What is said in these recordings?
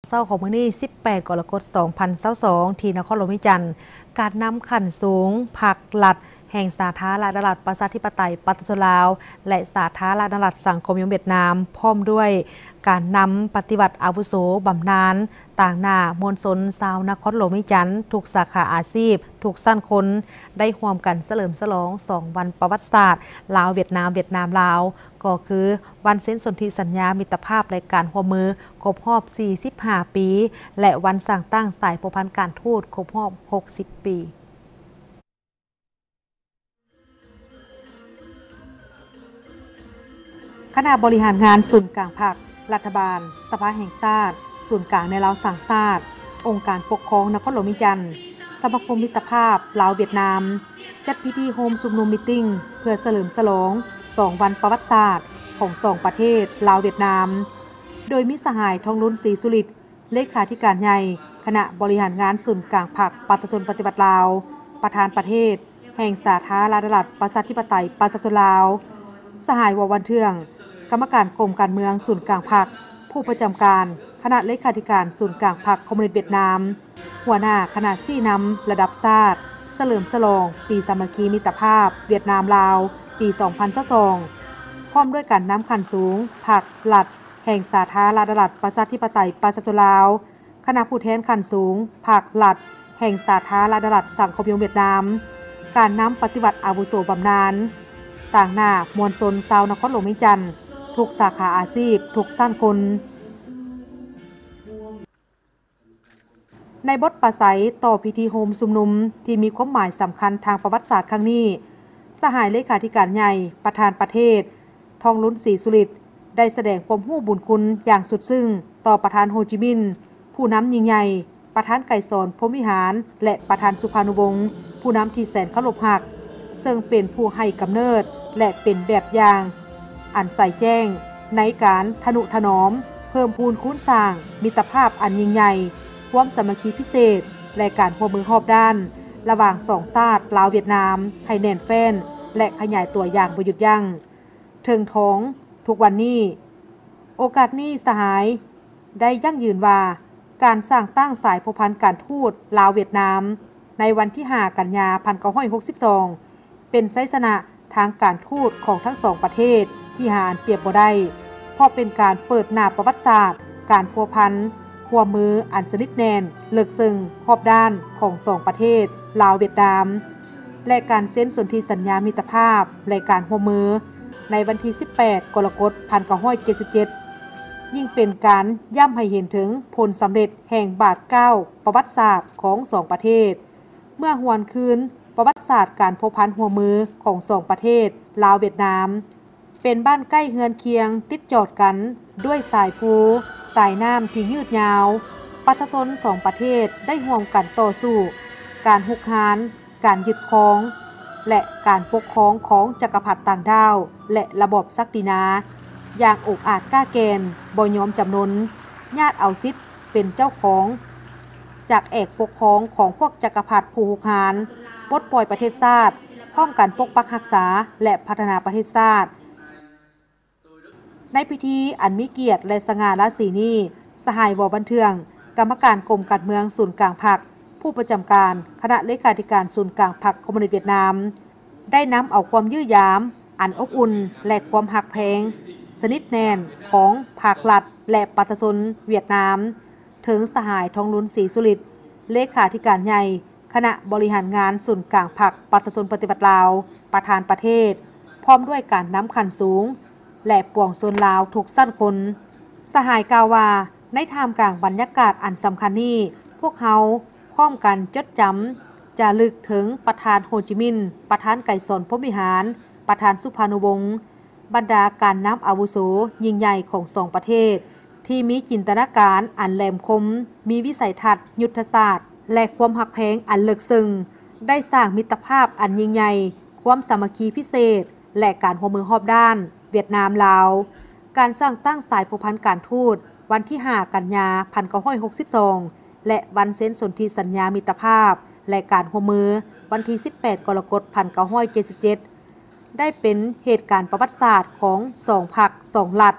เศร้าของมื้อนี้18 กรกฎาคม 2022ที่นครหลวงวิจันทร์การนำขันสูงผักหลัดแห่งสาธารณรัฐประชาธิปไตยปฏิรูปลาวและสาธารณรัฐสังคมนิยมเวียดนามพร้อมด้วยการนำปฏิบัติอาวุโสบำนาญต่างหน้ามวลชนชาวนครหลวงวิจันทร์ทุกสาขาอาชีพทุกสั้นคนได้ร่วมกันเฉลิมฉลอง2วันประวัติศาสตร์ลาวเวียดนามลาวก็คือวันเซ็นสนธิสัญญามิตรภาพและการร่วมมือครบรอบ45 ปีและวันสร้างตั้งสายผูกพันการทูตครบรอบ60 ปีคณะบริหารงานศูนย์กลางภาครัฐบาลสภาแห่งชาติศูนย์กลางในลาวสร้างชาติองค์การปกครองนครหลวงวิจันทร์สมาคมมิตรภาพลาวเวียดนามจัดพิธีโฮมชุมนุมมีตติ้งเพื่อเฉลิมฉลอง2วันประวัติศาสตร์ของ2ประเทศลาวเวียดนามโดยมิสหายทองลุ้นศรีสุริตเลขาธิการใหญ่คณะบริหารงานศูนย์กลางภาคประชาชนปฏิบัติลาวประธานประเทศแห่งสาธารณรัฐประชาธิปไตยประชาชนลาวสหายววันเทืองกรรมการกรมการเมืองศูนย์กลางพรรคผู้ประจำการคณะเลขาธิการศูนย์กลางพรรคคอมมิวนิสต์เวียดนามหัวหน้าคณะซี่นำระดับชาติเฉลิมฉลองปีสามัคคีมิตรภาพเวียดนามลาวปี 2022พร้อมด้วยการนำขันสูงผักหลัดแห่งสาธารณรัฐประชาธิปไตยประชาชนลาวคณะผู้แทนขันสูงผักหลัดแห่งสาธารณรัฐสังคมนิยมเวียดนามการนำปฏิบัติอาวุโสบำนาญต่างหน้ามวลชนชาวนครหลวงวิจันทร์ทุกสาขาอาชีพทุกสั้นคนในบทปราศัยต่อพิธีโฮมชุมนุมที่มีความหมายสำคัญทางประวัติศาสตร์ครั้งนี้สหายเลขาธิการใหญ่ประธานประเทศทองลุ้นศรีสุริตได้แสดงความรู้บุญคุณอย่างสุดซึ้งต่อประธานโฮจิมินห์ผู้นำยิ่งใหญ่ประธานไกรสอนพรหมวิหารและประธานสุภานุวงศ์ผู้นำที่แสนเคารพรักซึ่งเป็นผู้ให้กำเนิดและเป็นแบบอย่างอันใส่แจ้งในการทนุถนอมเพิ่มพูนคูณสร้างมิตรภาพอันยิ่งใหญ่ความสามัคคีพิเศษและการร่วมมือรอบด้านระหว่างสองชาติลาวเวียดนามให้แน่นแฟ้นและขยายตัวอย่างบ่หยุดยั้งเทิงท้องทุกวันนี้โอกาสนี้สหายได้ยั่งยืนว่าการสร้างตั้งสายผูกพันการทูตลาวเวียดนามในวันที่5 กันยายน 1962เป็นไซสนะทางการทูตของทั้งสองประเทศที่หาอันเปรียบบ่ได้เพราะเป็นการเปิดหน้าประวัติศาสตร์การพัวพันหัวมืออันสนิทแน่นเลิกซึ้งรอบด้านของสองประเทศลาวเวียดนามและการเซ็นสนธิสัญญามิตรภาพและการร่วมมือในวันที่18 กรกฎาคม 1977ยิ่งเป็นการย้ำให้เห็นถึงผลสำเร็จแห่งบาทเก้าประวัติศาสตร์ของสองประเทศเมื่อหวนคืนประวัติศาสตร์การพัวพันหัวมือของสองประเทศลาวเวียดนามเป็นบ้านใกล้เฮือนเคียงติดจอดกันด้วยสายภูสายน้ำที่ยืดยาวประชาชนสองประเทศได้ร่วมกันต่อสู้การหุกหานการยึดครองและการปกครองของจักรพรรดิต่างดาวและระบบศักดินาอย่างอุกอาจกล้าแกนบ่ยอมจำนนญาติเอาสิทธิ์เป็นเจ้าของจากเอกปกครองของพวกจักรพรรดิผู้หุกหานปลดปล่อยประเทศชาติพร้อมกันปกปักรักษาและพัฒนาประเทศชาติในพิธีอันมีเกียรติและสง่าราศีนี้สหายวบันเทืองกรรมการกรมการเมืองศูนย์กลางพรรคผู้ประจำการคณะเลขาธิการศูนย์กลางพรรคคอมมิวนิสต์เวียดนามได้นำเอาความยื้อยามอันอบอุ่นและความหักแพงสนิทแน่นของภาครัฐและประชาชนเวียดนามถึงสหายทองลุ้นศรีสุริตเลขาธิการใหญ่คณะบริหารงานศูนย์กลางพรรคประชาชนปฏิบัติลาวประธานประเทศพร้อมด้วยการนำขันสูงและปวงชนลาวทุกสั้นคนสหายกล่าวว่าในท่ามกลางบรรยากาศอันสำคัญนี้พวกเขาพร้อมกันจดจำจะลึกถึงประธานโฮจิมินห์ประธานไกรสอนพรหมวิหารประธานสุภานุวงศ์บรรดาการนำอาวุโสยิ่งใหญ่ของสองประเทศที่มีจินตนาการอันแหลมคมมีวิสัยทัศน์ยุทธศาสตร์และความหักแพงอันลึกซึ้งได้สร้างมิตรภาพอันยิ่งใหญ่ความสามัคคีพิเศษและการร่วมมือรอบด้านเวียดนามลาวการสร้างตั้งสายผูกพันการทูตวันที่5 กันยายน 1962และวันเซ็นสนธิสัญญามิตรภาพและการร่วมมือวันที่18 กรกฎาคม 1977ได้เป็นเหตุการณ์ประวัติศาสตร์ของ2 พรรค 2 รัฐ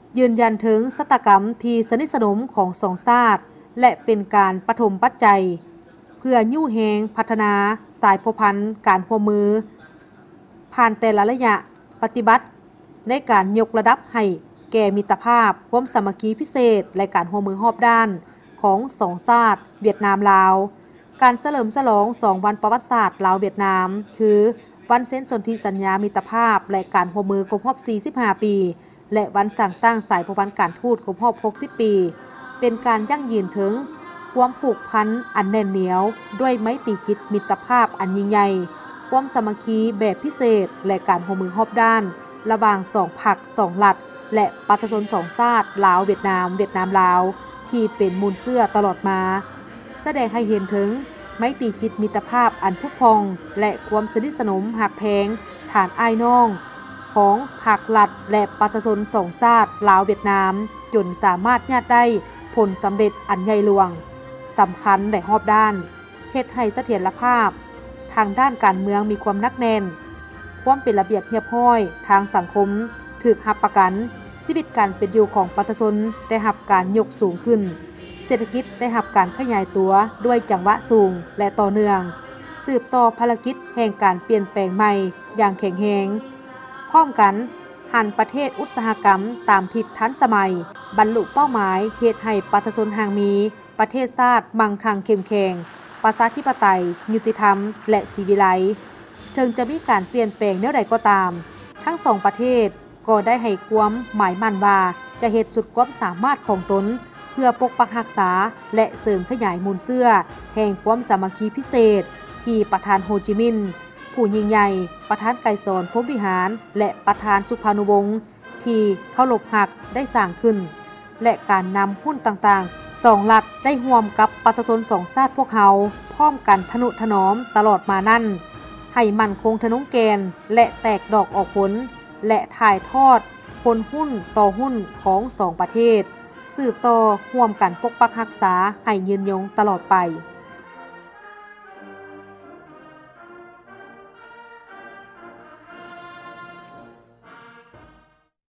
ยืนยันถึงชะตากรรมที่สนิทสนมของสองชาติและเป็นการปฐมปัจจัยเพื่อยู่แหงพัฒนาสายพัวพันธ์การร่วมมือผ่านแต่ละระยะปฏิบัติในการยกระดับให้แก่มิตรภาพความสามัคคีพิเศษและการร่วมมือรอบด้านของสองชาติเวียดนามลาวการเฉลิมฉลอง2วันประวัติศาสตร์ลาวเวียดนามคือวันเซ็นสนธิสัญญามิตรภาพและการร่วมมือครบรอบ45 ปีและวันสั่งตั้งสายพัวพันธ์การทูตครบรอบ60 ปีเป็นการยั่งยืนถึงความผูกพันอันแน่นเหนียวด้วยไมตรีจิตมิตรภาพอันยิ่งใหญ่ความสามัคคีแบบพิเศษและการร่วมมือรอบด้านระหว่าง2 พรรค 2 รัฐและประชาชน2 ชาติลาวเวียดนามลาวที่เป็นมูลเสื้อตลอดมาแสดงให้เห็นถึงไมตรีจิตมิตรภาพอันพุพองและความสนิทสนมหักแพงฐานอ้ายน้องของภาครัฐและประชาชน2 ชาติลาวเวียดนามจนสามารถญาติได้ผลสำเร็จอันใหญ่หลวงสำคัญและรอบด้านเฮ็ดให้เสถียรภาพทางด้านการเมืองมีความหนักแน่นความเป็นระเบียบเรียบร้อยทางสังคมถูกรับประกันชีวิตการเป็นอยู่ของประชาชนได้รับการยกสูงขึ้นเศรษฐกิจได้รับการขยายตัวด้วยจังหวะสูงและต่อเนื่องสืบต่อภารกิจแห่งการเปลี่ยนแปลงใหม่อย่างแข็งแรงพร้อมกันหันประเทศอุตสาหกรรมตามทิศทันสมัยบรรลุเป้าหมายเฮ็ดให้ประชาชนห่างมีประเทศชาติมั่งคั่งเข้มแข็งประชาธิปไตยยุติธรรมและศิวิไลซ์ถึงจะมีการเปลี่ยนแปลงแนวใดก็ตามทั้งสองประเทศก็ได้ให้ความหมายมั่นว่าจะเฮ็ดสุดความสามารถของตนเพื่อปกปักรักษาและเสริมขยายมูลเสื้อแห่งความสามัคคีพิเศษที่ประธานโฮจิมินห์ผู้ยิ่งใหญ่ประธานไกรสอนพรหมวิหารและประธานสุภานุวงศ์ที่เคารพรักได้สร้างขึ้นและการนำหุ้นต่างๆ2 รัฐได้ร่วมกับประชาชน2 ชาติพวกเขาพร้อมกันทนุถนอมตลอดมานั่นให้มั่นคงทะนุแกนและแตกดอกออกผลและถ่ายทอดผลหุ้นต่อหุ้นของ2 ประเทศสืบต่อร่วมกันปกปักรักษาให้ยืนยงตลอดไป